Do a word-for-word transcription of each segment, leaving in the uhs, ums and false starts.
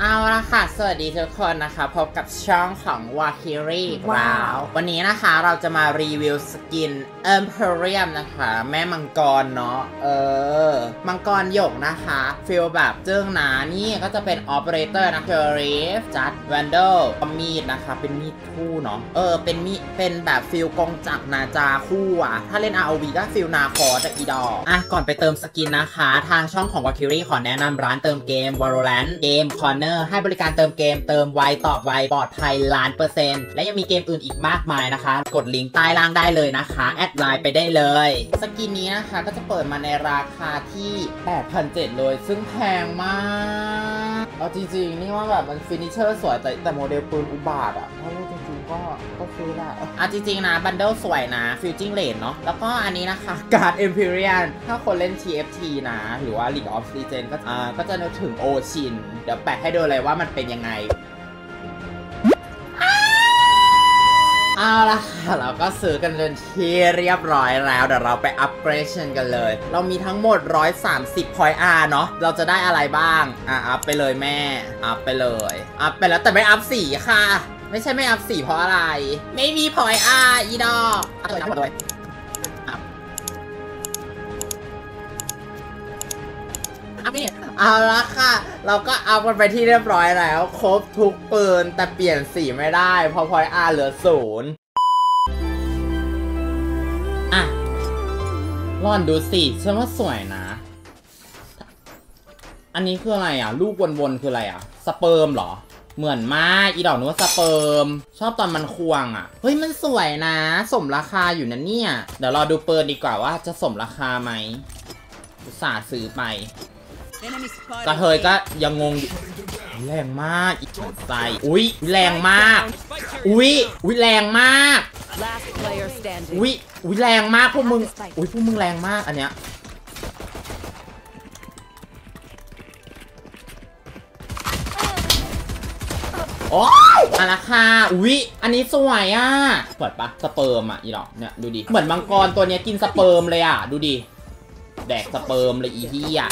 เอาละค่ะสวัสดีทุกคนนะคะพบกับช่องของ Valkyrie ว้าววันนี้นะคะเราจะมารีวิวสกิน Empyrean นะคะแม่มังกรเนาะเออมังกรหยกนะคะฟีลแบบเจิ้งหนานี่ก็จะเป็น Operator นะ Sheriff จัด Vandal มีดนะคะเป็นมีดคู่เนาะเออเป็นมีดเป็นแบบฟีลกงจักรนาจาคู่อะถ้าเล่น อาร์ โอ วี ก็ฟีลนาคอจากอีดออ่ะก่อนไปเติมสกินนะคะทางช่องของ Valkyrie ขอแนะนำร้านเติมเกม Valorant เกม Corner ให้บริการเติมเกมเติมไวตอบไวปลอดภัยล้านเปอร์เซ็นต์และยังมีเกมอื่นอีกมากมายนะคะกดลิงก์ใต้ล่างได้เลยนะคะแอดไลน์ไปได้เลยสกินนี้นะคะก็จะเปิดมาในราคาที่ แปดพันเจ็ดร้อย เลยซึ่งแพงมากเอาจริงๆนี่ว่าแบบมันฟินิชเชอร์สวยแต่แต่โมเดลปืนอุบาทอ่ะถ้ารู้จริงๆก็ก็ซื้อแหละอ่ะจริงๆนะบันเดิลสวยนะฟิวจิ้งเลนเนาะแล้วก็อันนี้นะคะการ์ด Empyrean ถ้าคนเล่น ที เอฟ ที นะหรือว่า League of Legends ก็อ่าก็จะนึกถึงโอชินเดี๋ยวแปะให้ดูเลยว่ามันเป็นยังไงเอาละค่ะเราก็ซื้อกันจนที่เรียบร้อยแล้วเดี๋ยวเราไปอัปเกรดกันเลยเรามีทั้งหมดหนึ่งร้อยสามสิบ point R เนาะเราจะได้อะไรบ้างอ่ะอัพไปเลยแม่อัพไปเลยอัพไปแล้วแต่ไม่อัพสีค่ะไม่ใช่ไม่อัพสีเพราะอะไรไม่มี point R อีดอกอัพเลยอัพหมดเลยอัพอัพนี่เอาละค่ะเราก็เอากันไปที่เรียบร้อยแล้วครบทุกปืนแต่เปลี่ยนสีไม่ได้เพราะ point R เหลือศูนย์อ่ะลองดูสิฉันว่าสวยนะอันนี้คืออะไรอ่ะลูกวนๆคืออะไรอ่ะสเปิร์มเหรอเหมือนมากอีดอกนึกว่าสเปิร์มชอบตอนมันควงอ่ะเฮ้ยมันสวยนะสมราคาอยู่นะเนี่ยเดี๋ยวรอดูปืนดีกว่าว่าจะสมราคาไหมอุตส่าห์ซื้อไปกระเทยก็ยังงงอยู่แรงมากอีกใส่อุ้ยแรงมากอุ้ยอุ้ยแรงมากอุ้ยอุ้ยแรงมากพวกมึงอุ้ยพวกมึงแรงมากอันเนี้ยโอ้ยอะละค่ะอุ้ยอันนี้สวยอ่ะเปิดปะสเปิร์มอ่ะอีหรอเนี่ยดูดิเหมือนมังกรตัวเนี้ยกินสเปิร์มเลยอ่ะดูดิแดกสเปิร์มเลยอีที่อ่ะ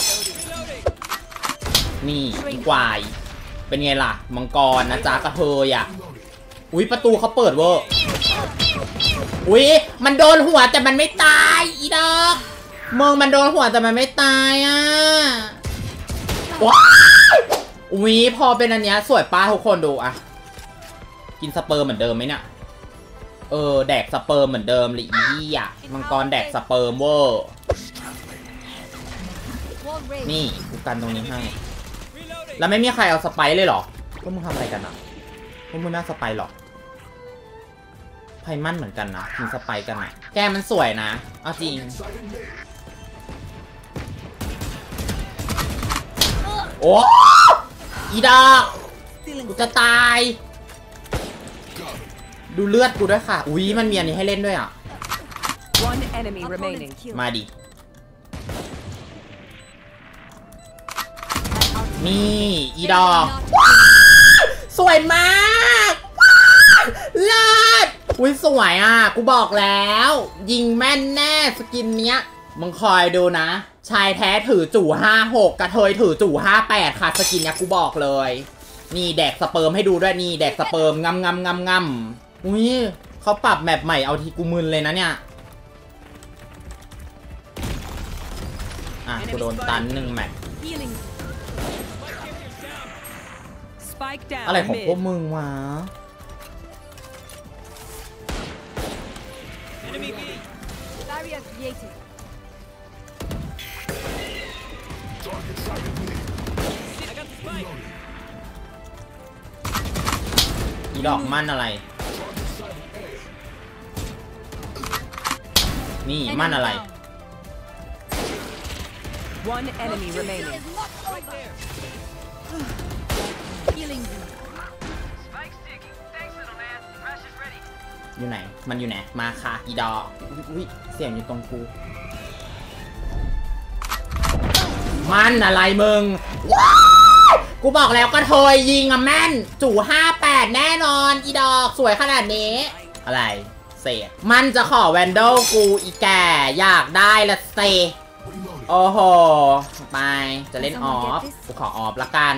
นี่อีควายเป็นไงล่ะมังกรนะจ๊ะกระเทยอ่ะอุ้ยประตูเขาเปิดเวอร์อุ้ยมันโดนหัวแต่มันไม่ตายอีดอกมึงมันโดนหัวแต่มันไม่ตายอ่ะว้าวอุ้ยพอเป็นอันเนี้ยสวยป้าทุกคนดูอ่ะกินสเปิร์มเหมือนเดิมไหมเนี่ยเออแดกสเปิร์มเหมือนเดิมเลยอีอ่ะมังกรแดกสเปิร์มเวอร์นี่กูกันตรงนี้ให้แล้วไม่มีใครเอาสไปร์เลยเหรอพวกมึงทำอะไรกันอ่ะพวกมึงน่าสไปร์หรอไพมันเหมือนกันนะกินสไปร์กันอ่ะแกมันสวยนะเอาจริงโอ้อีดากูจะตายดูเลือดกูด้วยค่ะอุ้ยมันมีอันนี้ให้เล่นด้วยอ่ะมาดินี่อีดอกสวยมากเลิศอุ้ยสวยอ่ะกูบอกแล้วยิงแม่นแน่สกินเนี้ยมึงคอยดูนะชายแท้ถือจู่ห้าหกกระเทยถือจู่ห้าแปดค่ะสกินเนี้ยกูบอกเลยนี่แดกสเปิร์มให้ดูด้วยนี่แดกสเปิร์มงำงำงำงำอุ้ยเขาปรับแมปใหม่เอาทีกูมึนเลยนะเนี่ยอ่ะกูโดนตันหนึ่งแมปอะไรของพวกมึงวะอีดอกมั่นอะไรนี่มั่นอะไรOne enemy remaining. Healing you. Spike sticking. Thanks, little man. Rush is ready. อยู่ไหนมันอยู่ไหนมาค่ะอีดอกอุ้ยเสียงอยู่ตรงกูมันอะไรมึงกูบอกแล้วก็เทยยิงอะแม่นจู่ห้าแปดแน่นอนอีดอกสวยขนาดนี้อะไรเศษมันจะขอแวนดอลกูอีแก่อยากได้ละเซโอ้โหไปจะเล่นออฟกูขอออฟละกัน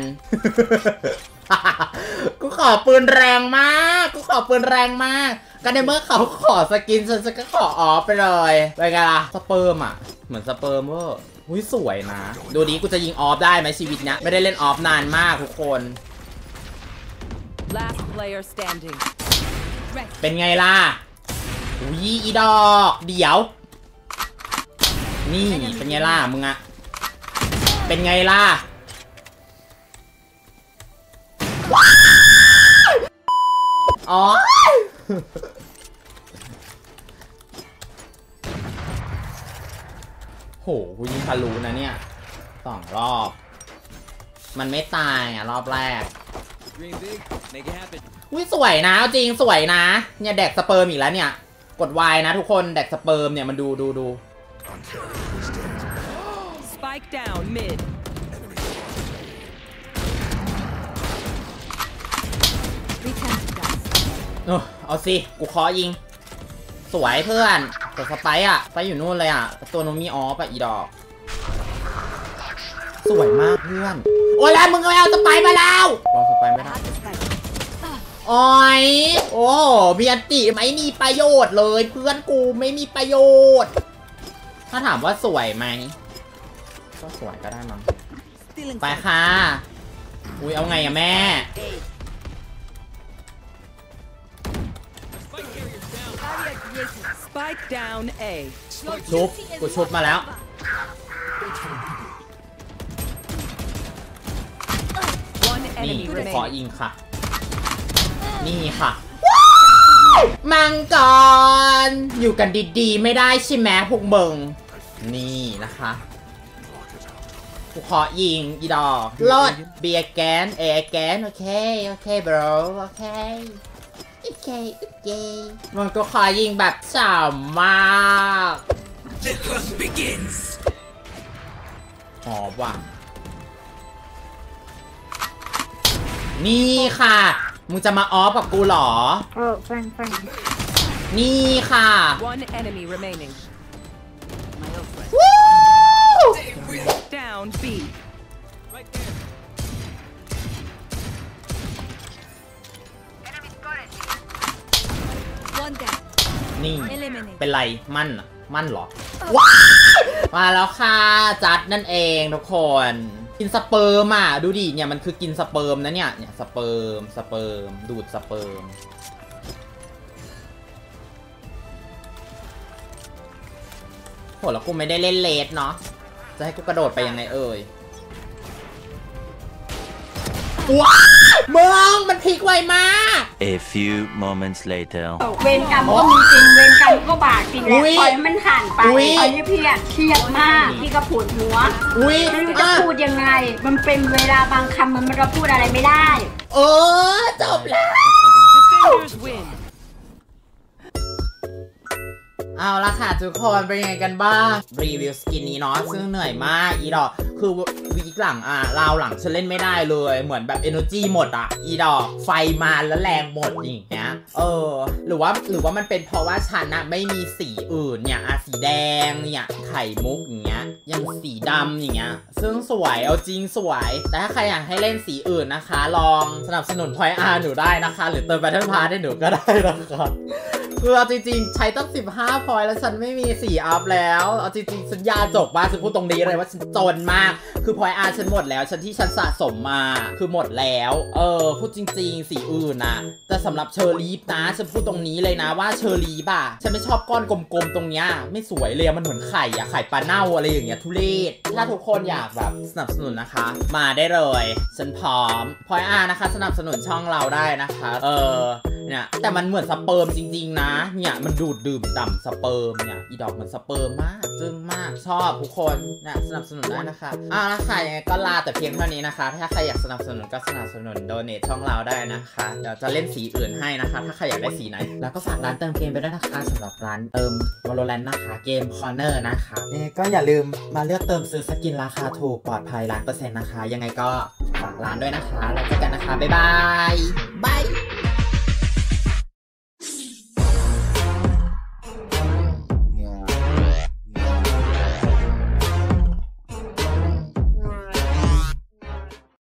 กูขอปืนแรงมากกูขอปืนแรงมากก็ในเมื่อเขาขอสกินฉันจะก็ขอออฟไปเลยไปกันล่ะสเปิร์มอ่ะเหมือนสเปิร์มเวอร์หุ้ยสวยนะดูดิกูจะยิงออฟได้ไหมชีวิตเนี้ยไม่ได้เล่นออฟนานมากทุกคน Last player standing เป็นไงล่ะอุ้ยอีดอกเดี๋ยวนี่เป็นไงล่ะมึงอะเป็นไงล่ะอ๋อโหกูยิงทะลุนะเนี่ยสองรอบมันไม่ตายอ่ะรอบแรกอุ้ยสวยนะจริงสวยนะเนี่ยแดกสเปิร์มอีกแล้วเนี่ยกด Y นะทุกคนแดกสเปิร์มเนี่ยมันดูดูดู Spike down mid เออเอาสิกูขอยิงสวยเพื่อนแต่สไปอ่ะไปอยู่นู่นเลยอ่ะตัวนู้นมีออฟอ่ะอีดอกสวยมากเพื่อนโอ้ยแล้วมึงเอาเอาสไปมาแล้วรอสไปไม่ได้โอ้ยโอ้เบียนติไม่มีประโยชน์เลยเพื่อนกูไม่มีประโยชน์ถ้าถามว่าสวยไหมก็สวยก็ได้มั้งไปค่ะอุ้ยเอาไงอะแม่ Spike down A ชุบกูชุบมาแล้วนี่ขอยิงค่ะนี่ค่ะมังกรอยู่กันดีๆไม่ได้ใช่ไหมพวกมึงนี่นะคะกูขอยิงอีดอกลอดเบียร์แกนเอแกนโอเคโอเคบรโอเคโอเคโอเคมันก็ขอยิงแบบฉ่ำมากหอมว่ะนี่ค่ะมึงจะมาออฟกับกูหรอเออฟังฟังนี่ค่ะ One enemy remaining Down B Right there One down นี่เป็นไรมั่นอะมั่นหรอว้ามาแล้วค่ะจัดนั่นเองทุกคนกินสเปิร์มอ่ะดูดิเนี่ยมันคือกินสเปิร์มนะเนี่ยเนี่ยสเปิร์มสเปิร์มดูดสเปิร์มโหแล้วกูไม่ได้เล่นเลสเนาะจะให้กูกระโดดไปยังไงเอ่ยว้ามึงมันพลิกไวมาก A few moments later เวรกรรมก็มีจริงเวรกรรมก็บาปจริงแหละปล่อยมันผ่านไปตอนนี้พี่อะเครียดมากพี่ก็ปวดหัวไม่รู้จะพูดยังไงมันเป็นเวลาบางคำมันเราพูดอะไรไม่ได้เออจบแล้วเอาละค่ะทุกคนเป็นยังไงกันบ้างรีวิวสกินนี้เนาะซึ่งเหนื่อยมากอีดอกคือวีคหลังอ่ะราวหลังฉันเล่นไม่ได้เลยเหมือนแบบ energy หมดอ่ะอีดอกไฟมาแล้วแรงหมดอย่างเงี้ยเออหรือว่าหรือว่ามันเป็นเพราะว่าฉันอะไม่มีสีอื่นเนี่ยอะสีแดงเนี่ยไข่มุกอย่างเงี้ยยังสีดำอย่างเงี้ยซึ่งสวยเอาจริงสวยแต่ถ้าใครอยากให้เล่นสีอื่นนะคะลองสนับสนุนพอยอาร์หนูได้นะคะหรือเติม Battle Pass ให้หนูก็ได้นะคะคือเอาจริงๆใช้ตั้งสิบห้าพอยต์แล้วฉันไม่มีสี่อัพแล้วเอาจริงๆฉันยาจกมากฉันพูดตรงนี้เลยว่าฉันจนมากคือพอยต์อาร์ฉันหมดแล้วฉันที่ฉันสะสมมาคือหมดแล้วเออพูดจริงๆสีอื่นนะแต่สำหรับเชอร์ลีฟนะฉันพูดตรงนี้เลยนะว่าเชอร์ลีฟอะฉันไม่ชอบก้อนกลมๆตรงเนี้ยไม่สวยเลยมันเหมือนไข่อะไข่ปลาเน่าอะไรอย่างเงี้ยทุเรศถ้าทุกคนอยากแบบสนับสนุนนะคะมาได้เลยฉันพร้อมพอยต์อาร์นะคะสนับสนุนช่องเราได้นะคะเออเนี่ยแต่มันเหมือนสเปิร์มจริงๆนะเนี่ยมันดูดดื่มด่ำสเปิร์มเนี่ยอีดอกเหมือนสเปิร์มมากจึ้งมากชอบทุกคนนะสนับสนุนได้นะคะอ่าแล้วค่ะยังไงก็ลาแต่เพียงเท่านี้นะคะถ้าใครอยากสนับสนุนก็สนับสนุนโดเนทช่องเราได้นะคะเดี๋ยวจะเล่นสีอื่นให้นะคะถ้าใครอยากได้สีไหนแล้วก็ฝากร้านเติมเกมไปด้วยนะคะสำหรับร้านเติม Valorant นะคะเกม Corner นะคะยังไงก็อย่าลืมมาเลือกเติมซื้อสกินราคาถูกปลอดภัยล้านเปอร์เซ็นต์นะคะยังไงก็ฝากร้านด้วยนะคะแล้วเจอกันนะคะบ๊ายบายบาย